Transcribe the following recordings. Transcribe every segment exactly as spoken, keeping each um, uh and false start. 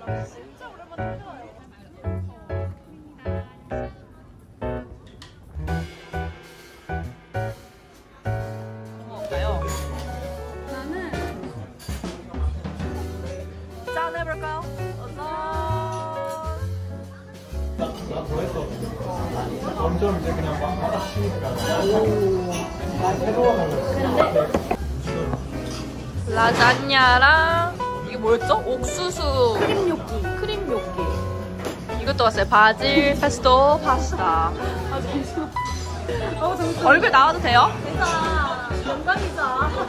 진짜 오랜만에 먹어볼까요? 나는 짠 해볼까요? 점점 이제 그냥 막 받아치니까 새로워 가면서 라자냐랑 이게 뭐였죠? 옥수수 크림 요끼. 크림 요끼. 이것도 왔어요. 바질 페스토 파스타. 어, 정말 얼굴 나와도 돼요? 괜찮아. 영광이죠.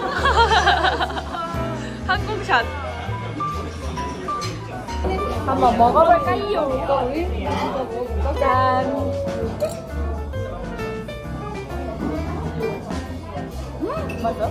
항공샷. 한번 먹어볼까요? 짠. 음, 맞아?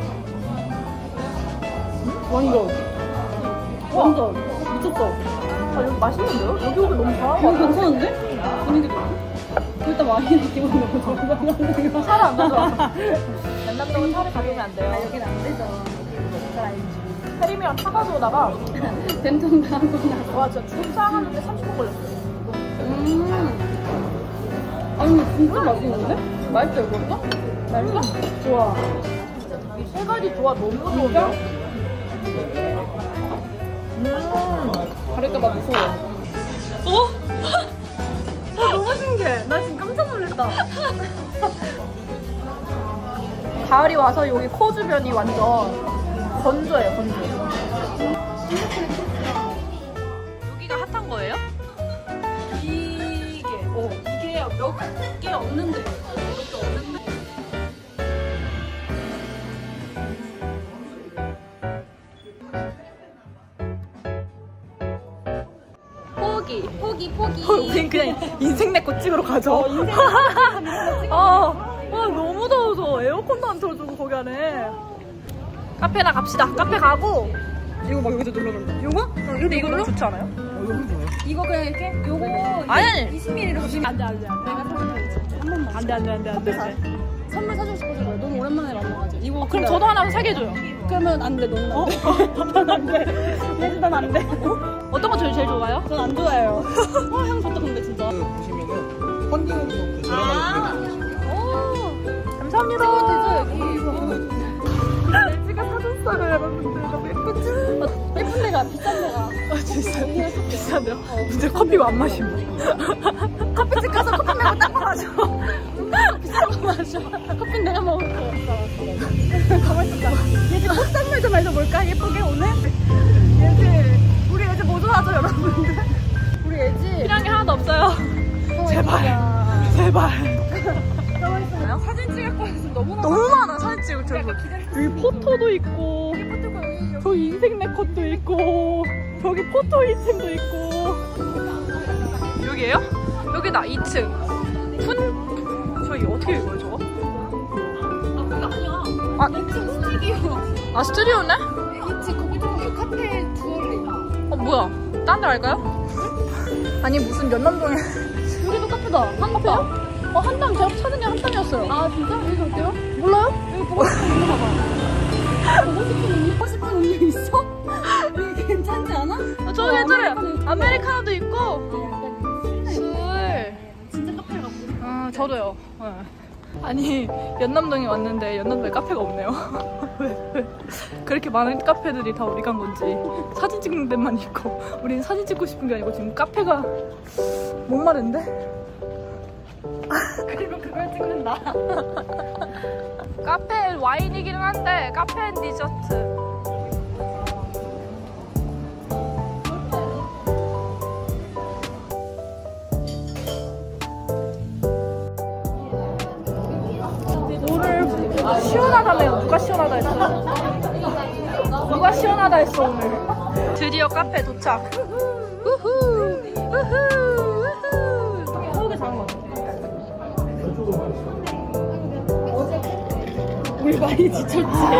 완전. 완전. 미쳤어. 아, 여기 맛있는데요? 여기 오기 너무 잘한 거 여기 같아. 괜찮은데? 분위기도. 일단 와인이 기분 너무 좋아. 차를 안 가져와. 연남동은 차를 가져오면 안 돼요. 여긴 안 되죠. 잘 알지. 혜림이랑 차 가져오다가 된통 당하고 와 진짜 죽음 싸가는데 삼십 분 걸렸어요. 음. 아니, 진짜 맛있는데? 맛있어, 이거가? 맛있어? 좋아. 이 세 가지 조합 너무 좋은데요? 음. 가릴까봐 무서워. 어? 너무 신기해. 나 지금 깜짝 놀랐다. 가을이 와서 여기 코 주변이 완전 건조해요, 건조. 여기가 핫한 거예요? 이게, 어, 이게 몇 개 없는데. 몇 개 없는데. 포기. 포기, 포기. 우린 그냥 인생 내거 찍으러 가죠. 어, 인생 아, 와, 너무 더워서 에어컨도 안 틀어주고 거기 안에. 카페나 갑시다. 카페 가고. 이거 막 여기서 눌러준다. 요거? 근데 이거 너무 좋지 않아요? 이거 그냥 이렇게? 요거 아니, 아니. 이십 밀리리터로 주시면 안 돼, 안 돼, 안 돼. 내가 사줄게. 한 번만. 안 돼, 안 돼, 안 돼, 안 돼. 안 돼. 선물 사주고 싶어서 그래. 너무 오랜만에 만나가지고. 이거 그럼 근데- 저도 하나 사게 해줘요. 그러면 안 돼, 너무 안 돼. 안 돼. 얘도 난안 돼. 어떤 거 제일 제일 좋아요? 전 안 좋아해요. 와, 향 좋다, 근데 진짜. 보시면은 펀딩으로 저렴하게 오, 감사합니다. 찍어도 되죠, 여기. 제가 사줬어요, 여러분들. 너무 예쁘죠? 예쁜 데가, 비싼 데가. 아, 진짜 비싸네요. 근데 커피 안 마시면. 커피집 가서 커피 말고 딴 거 마셔. 비싼 거 마셔. 커피 내가 먹을 거. 가만히 있자. 얘들 꽃 선물 좀 해줘볼까? 예쁘게 오늘? 얘들, 우리 애들 뭐 좋아하죠, 여러분들? 우리 애지? 필요한 게 하나도 없어요. 제발. 제발. 제발. 가만히 있어요. 사진 찍을 거에서 너무 너무 많아, 사진 찍을 줄. 여기 포토도 있고, 저기 인생 내 컷도 있고, 저기 포토 이 층도 있고. 여기에요? 여기다, 이 층. 푼, 저기 어떻게 읽어요, 저거? 아, 그게 아니야. 아, 이 층 스튜디오. 아, 스튜디오네? 이 층 거기 좀 카페 주얼리. 어, 뭐야? 딴 데 갈까요? 아니, 무슨 연남동에. 여기도 카페다. 한카페야? 어, 한담, 제가 찾은 게 한담이었어요. 아, 진짜? 여기 어때요? 몰라요? 여기 보고 싶은 음료 봐봐. 보고 싶은 음료? 보고 싶은 음료 있어? 여기 괜찮지 않아? 아, 저기 예전에 아메리카노 있고. 아메리카노도 있고, 아, 술. 진짜 카페 가고 싶어. 아, 저도요. 네. 아니, 연남동에 왔는데 연남동에 카페가 없네요. 왜, 왜? 그렇게 많은 카페들이 다 어디 간 건지. 사진 찍는 데만 있고, 우린 사진 찍고 싶은 게 아니고 지금 카페가 목마른데? 그리고 그걸 찍는다. 카페 와인이기는 한데 카페 디저트. 오늘 시원하다네요. 누가 시원하다 했어? 누가 시원하다 했어 오늘? 드디어 카페 도착. 우후 우후 우후. 서울에 잘한 것 같아. 우리 많이 지쳤지?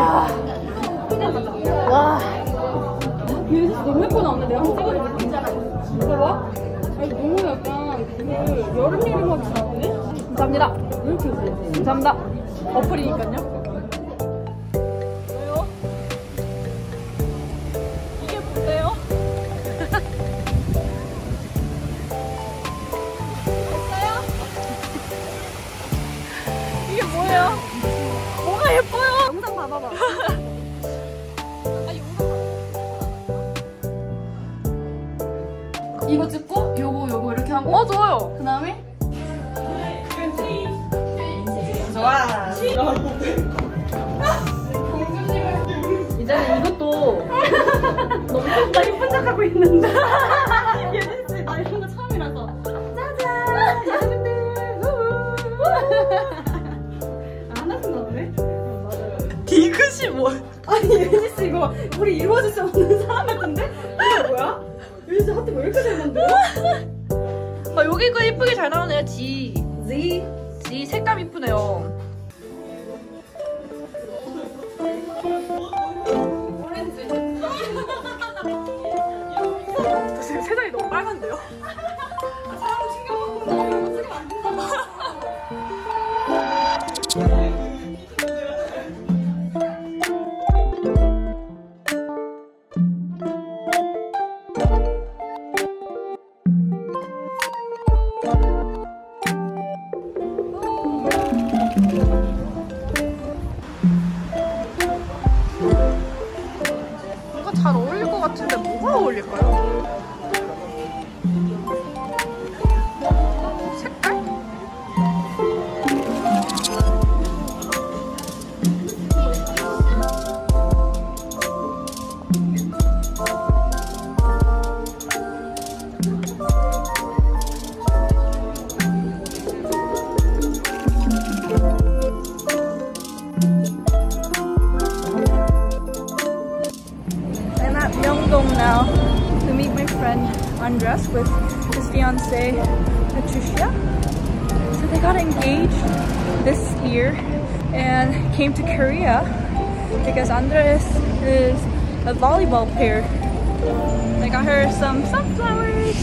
와. 얘 너무 예뻐 나오는데 내가 한번 찍어줄게. 봐봐. 아니 너무 약간 그 여름 여름 같이 나오네? 감사합니다. 왜 이렇게 예뻐? 감사합니다. 어플이니까요. 왜요? 이게 뭔데요? 봐봐. 이거 찍고 요거 요거 이렇게 하고. 어 좋아요. 그 다음에 이제는 이것도 너무 나 예쁜 척하고 있는데. 예진씨 나 이런 거 처음이라서. 짜잔 예진들. 하나씩 나오네. 디귿이 뭐? 아니 예진씨 이거 우리 이루어질 수 없는 사람 같은데? 이거 뭐야? 예진씨 하트 왜 이렇게 잘 만들어? 아 여기 거 이쁘게 잘 나오네요. G. Z. G 색감 이쁘네요. 세상이 너무 빨간데요? 뭔가 잘 어울릴 것 같은데 뭐가 어울릴까요? 색깔? I'm at Myeongdong now to meet my friend Andres with his fiancée Patricia. So they got engaged this year and came to Korea because Andres is a volleyball player. I got her some sunflowers.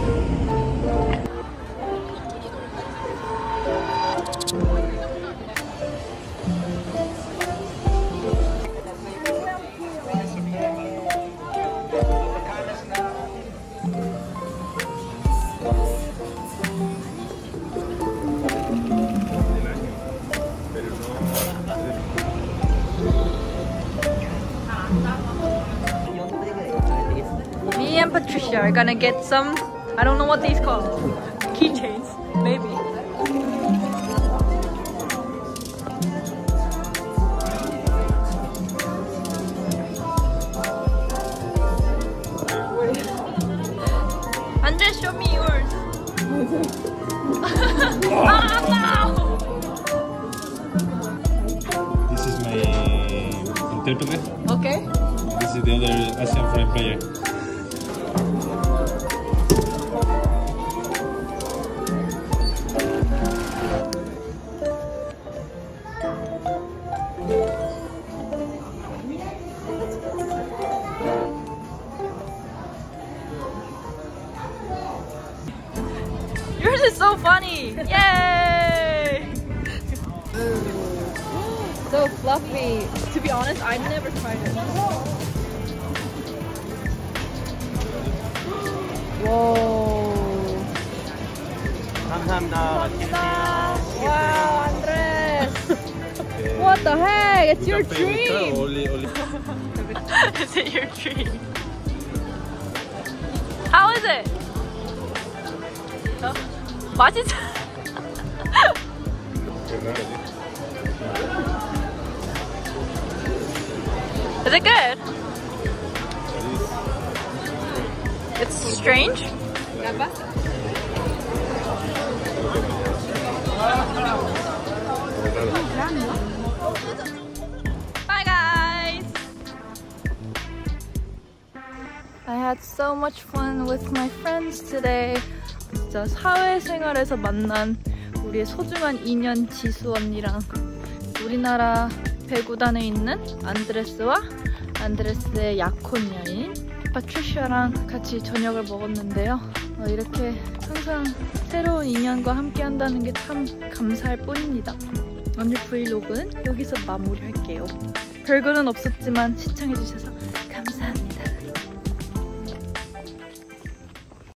Me and Patricia are gonna get some, I don't know what these call, keychains, maybe. Andres, show me yours. Ah, no! This is my interpreter. Okay. This is the other Asian foreign player. Yours is so funny! Yay! So fluffy. To be honest, I've never tried it. Whoa. 감사합니다. Wow, Andres! What the heck? It's your dream! Only, only. Is it your dream? How is it? 어? 맛있어? Is it good? It's strange. Bye guys! I had so much fun with my friends today. 진짜 사회생활에서 만난 우리의 소중한 인연 지수 언니랑 우리나라 배구단에 있는 안드레스와 안드레스의 약혼 여인 파트리샤랑 같이 저녁을 먹었는데요. 어, 이렇게 항상 새로운 인연과 함께 한다는 게 참 감사할 뿐입니다. 오늘 브이로그는 여기서 마무리할게요. 별거는 없었지만 시청해주셔서